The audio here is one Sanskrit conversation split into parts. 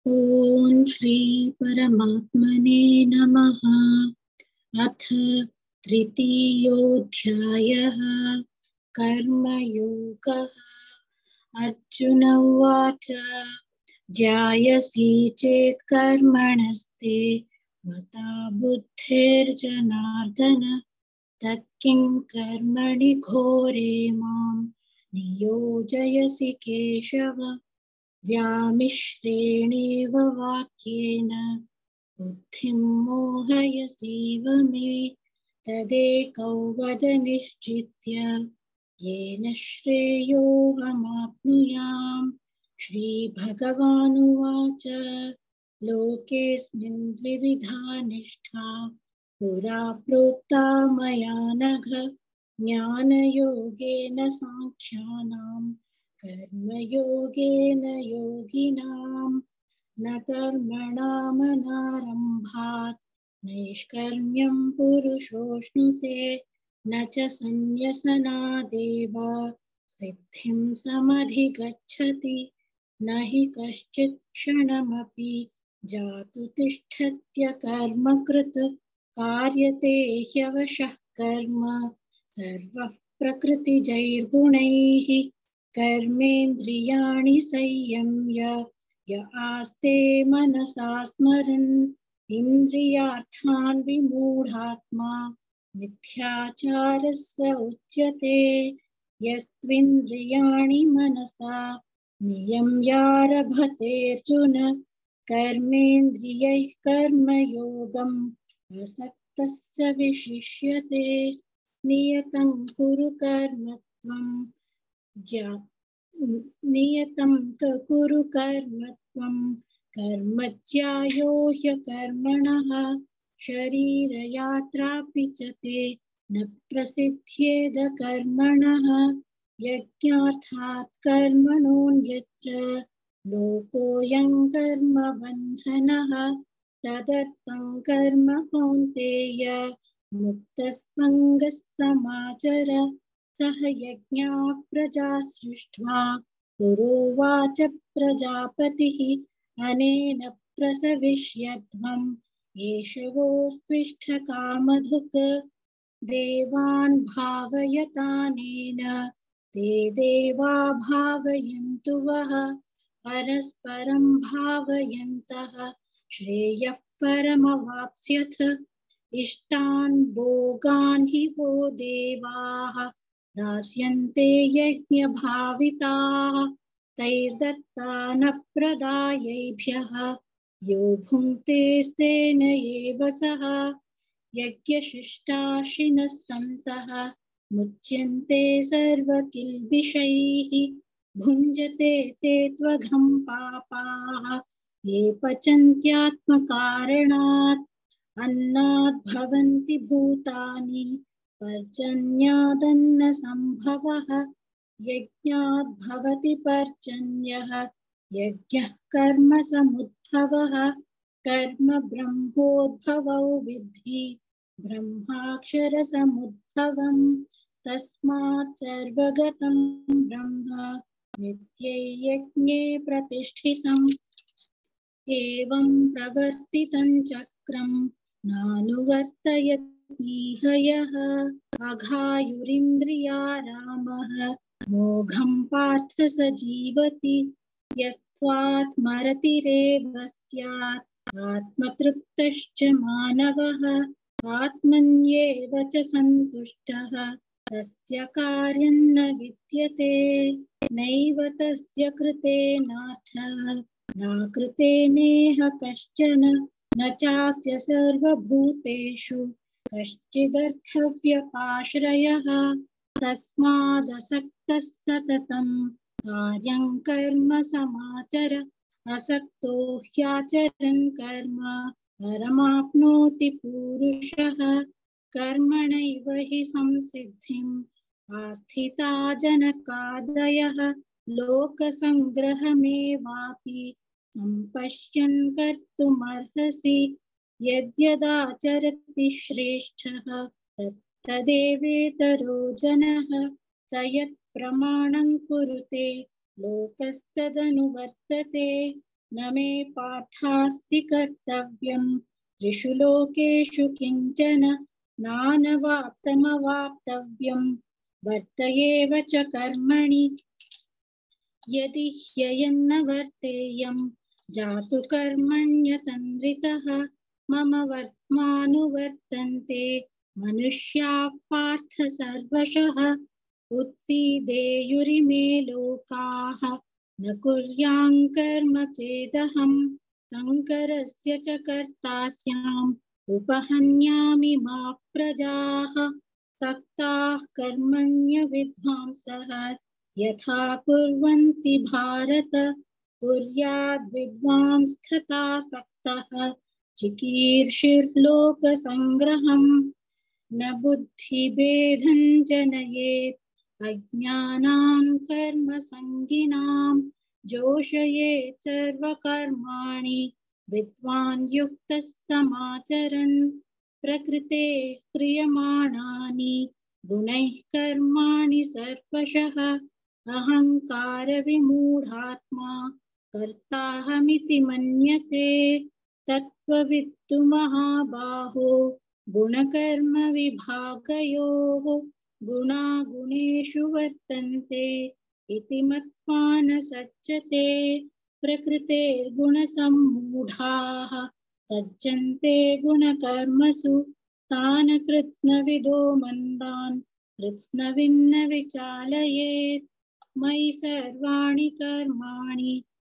ओम श्री परमात्मने नमः। अथ तृतीयोऽध्यायः कर्मयोगः। अर्जुन उवाच ध्यायसि चेत् कर्मणस्ते मता बुद्धिर्जनार्दन तत्किं कर्मणि घोरे मां नियोजयसि केशव। व्यामिश्रेणेव वाक्येन बुद्धिं मोहयसीव मे तदेकौ वद निश्चित्य येन श्रेयोऽहमाप्नुयाम्। श्रीभगवानुवाच लोकेऽस्मिन् द्विविधा निष्ठा पुरा प्रोक्ता मया नघ ज्ञानयोगेन साङ्ख्यानां कर्मयोगेन योगिनाम्। न कर्मणामनारम्भात् नैष्कर्म्यं पुरुषोऽश्नुते न च सन्न्यसनादेव सिद्धिं समधिगच्छति। न हि कश्चित् क्षणमपि जातु तिष्ठत्य कर्मकृत् कार्यते ह्यवशः कर्म सर्वः प्रकृतिजैर्गुणैः। कर्मेन्द्रियाणि संयम्य य आस्ते मनसा स्मरन् इन्द्रियार्थान् विमूढात्मा मिथ्याचारस्य उच्यते। यस्त्विन्द्रियाणि मनसा नियम्यारभतेऽर्जुन कर्मेन्द्रियैः कर्मयोगम् असक्तस्य विशिष्यते। नियतं कुरु कर्म त्वं नियतं कुरु कर्म त्वं कर्म ज्यायो ह्यकर्मणः शरीरयात्रापि च ते न प्रसिद्ध्येद कर्मणः। यज्ञार्थात् कर्मणोऽन्यत्र लोकोऽयं कर्मबन्धनः तदर्थं कर्म कौन्तेय मुक्तः सङ्गः समाचर। सह यज्ञाः प्रजा सृष्ट्वा पुरोवाच प्रजापतिः अनेन प्रसविष्यध्वम् एषवोऽस्त्विष्ठ कामधुक्। देवान् भावयतानेन ते देवा भावयन्तु वः परस्परं भावयन्तः श्रेयः परमवाप्स्यथ। इष्टान् भोगान् हि वो देवाः दास्यन्ते यज्ञभाविताः तैर्दत्तानः प्रदायैभ्यः यो भुङ्क्तेस्तेन एव सः। यज्ञशिष्टाशिनः सन्तः मुच्यन्ते सर्वकिल्बिषैः भुञ्जते ते त्वघं पापाः ये पचन्त्यात्मकारणात्। अन्नात् भवन्ति भूतानि पर्जन्यादन्नसम्भवः यज्ञात् भवति पर्जन्यः यज्ञः कर्मसमुद्भवः। कर्म ब्रह्मोद्भवौ विद्धि ब्रह्माक्षरसमुद्भवम् तस्मात् सर्वगतं ब्रह्म नित्यै यज्ञे प्रतिष्ठितम्। एवं प्रवर्तितं चक्रं नानुवर्तयतीह यः अघायुरिन्द्रियारामः मोघं पार्थ स जीवति। यस्त्वात्मरतिरेव स्यात् आत्मतृप्तश्च मानवः आत्मन्येव च सन्तुष्टः तस्य कार्यं न विद्यते। नैव तस्य कृतेनार्थः नाकृते नेह कश्चन न चास्य सर्वभूतेषु कश्चिदर्थव्यपाश्रयः। तस्मादसक्तः सततं कार्यं कर्म समाचर असक्तो ह्याचरन् कर्म परमाप्नोति पूरुषः। कर्मणैव हि संसिद्धिम् आस्थिता जनकादयः लोकसङ्ग्रहमेवापि सम्पश्यन् कर्तुमर्हसि। यद्यदाचरति श्रेष्ठः तदेवेतरो जनः स यत् प्रमाणं कुरुते लोकस्तदनुवर्तते। न मे पार्थास्ति कर्तव्यं त्रिषु लोकेषु किंचन नानवाप्तमवाप्तव्यं वर्त एव च कर्मणि यदि ह्ययन्न वर्तेयं जातु कर्मण्यतन्द्रितः मम वर्त्मानुवर्तन्ते मनुष्याः पार्थ सर्वशः उत्सीदेयुरिमे लोकाः न कुर्यां कर्म चेदहं शङ्करस्य च कर्तास्याम् उपहन्यामि मा प्रजाः सक्ताः कर्मण्य विद्वांसः यथा कुर्वन्ति भारत कुर्याद् विद्वांस्तथा सक्तः चिकीर्षिर्लोकसङ्ग्रहम् न बुद्धिभेदं जनयेत् अज्ञानां कर्मसङ्गिनां जोषयेत् सर्वकर्माणि विद्वान् युक्तः समाचरन् प्रकृते क्रियमाणानि गुणैः कर्माणि सर्वशः अहंकार विमूढात्मा कर्ताहमिति मन्यते तत्त्ववित्तु महाबाहो गुणकर्म विभागयोः गुणा गुणेषु वर्तन्ते इति मत्वा न सज्जते प्रकृतेर्गुणसम्मूढाः सज्जन्ते गुणकर्मसु तान् कृत्स्नविदो मन्दान् कृत्स्नविन्न विचालयेत् मयि सर्वाणि कर्माणि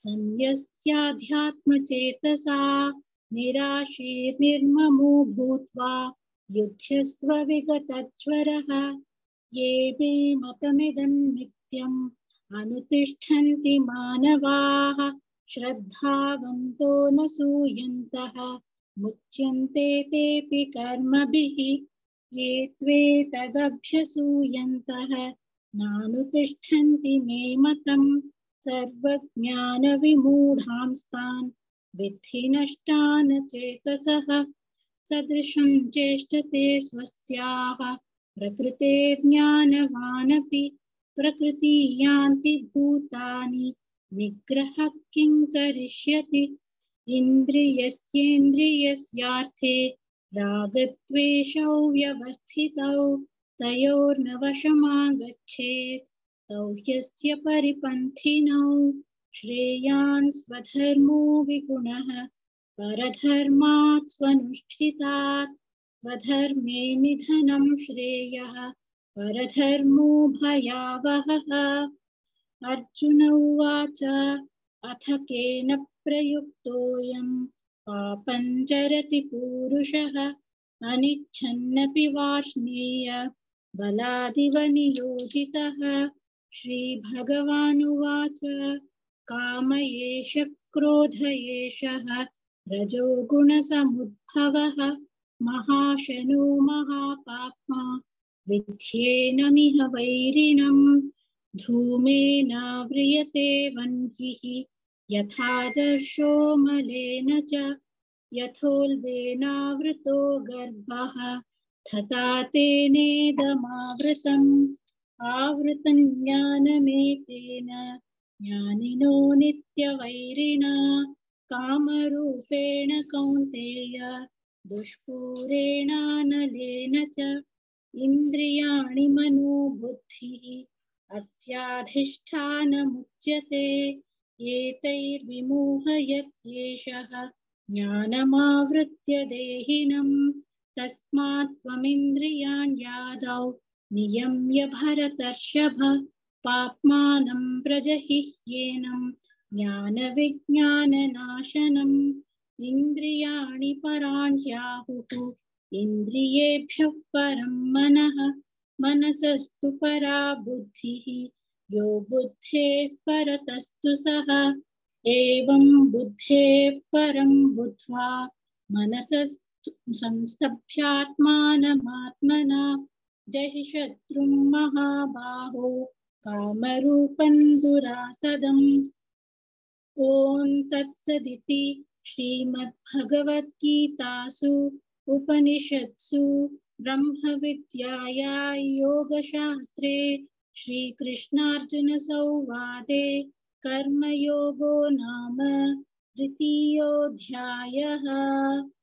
सन्न्यस्याध्यात्मचेतसा निराशीर्निर्ममो भूत्वा युध्यस्व विगतज्वरः ये मे मतमिदं नित्यम् अनुतिष्ठन्ति मानवाः श्रद्धावन्तो न सूयन्तः मुच्यन्ते तेऽपि कर्मभिः ये त्वेतदभ्यसूयन्तः नानुतिष्ठन्ति मे मतम् सर्वज्ञानविमूढांस्तान् विद्धि नष्टान् चेतसः सदृशं चेष्टते स्वस्याः प्रकृतेर्ज्ञानवानपि प्रकृति यान्ति भूतानि निग्रहः किं करिष्यति इन्द्रियस्येन्द्रियस्यार्थे रागद्वेषौ व्यवस्थितौ तयोर्न वशमागच्छेत् तौ ह्यस्य परिपन्थिनौ श्रेयान् स्वधर्मो विगुणः परधर्मात् स्वनुष्ठितात् स्वधर्मे निधनं श्रेयः परधर्मो भयावहः अर्जुन उवाच अथ केन प्रयुक्तोऽयं पापं चरति पूरुषः अनिच्छन्नपि वार्ष्णेय बलादिव नियोजितः श्रीभगवानुवाच काम एष क्रोध एषः रजोगुणसमुद्भवः महाशनो महापाप्मा विध्येनमिह वैरिणम् धूमेन व्रियते वह्निः यथादर्शो मलेन च यथोल्बेनावृतो गर्भः तथा तेनेदमावृतम् आवृतं ज्ञानमेतेन ज्ञानिनो नित्यवैरिणा कामरूपेण कौन्तेय दुष्पूरेणानलेन च इन्द्रियाणि मनोबुद्धिः अस्याधिष्ठानमुच्यते एतैर्विमोहयत्येषः ज्ञानमावृत्य देहिनम् तस्मात् त्वमिन्द्रियाण्यादौ नियम्य भरतर्षभ पाप्मानं प्रजहिह्येनं ज्ञानविज्ञाननाशनम् इन्द्रियाणि पराण्याहुः इन्द्रियेभ्यः परं मनः मनसस्तु परा बुद्धिः यो बुद्धेः परतस्तु सः एवं बुद्धेः परं बुद्ध्वा मनसस्तु संस्तभ्यात्मानमात्मना जहि शत्रुं महाबाहो कामरूपं दुरासदम् ॐ तत्सदिति श्रीमद्भगवद्गीतासु उपनिषत्सु ब्रह्मविद्याया योगशास्त्रे श्रीकृष्णार्जुनसंवादे कर्मयोगो नाम तृतीयोऽध्यायः।